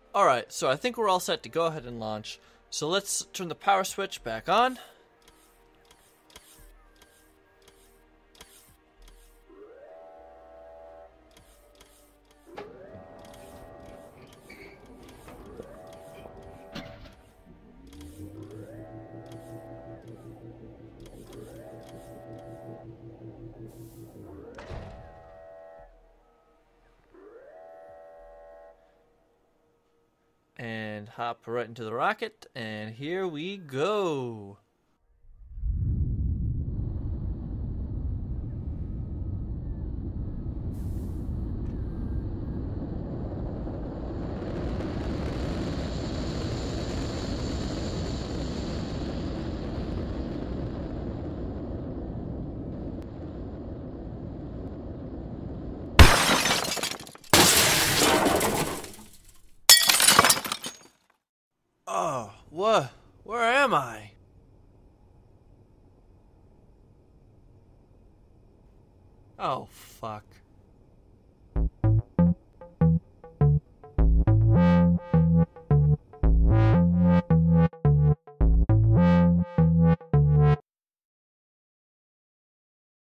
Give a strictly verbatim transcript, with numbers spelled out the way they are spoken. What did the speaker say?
Alright, so I think we're all set to go ahead and launch. So let's turn the power switch back on. And hop right into the rocket, and here we go. Oh, what? Where am I? Oh, fuck.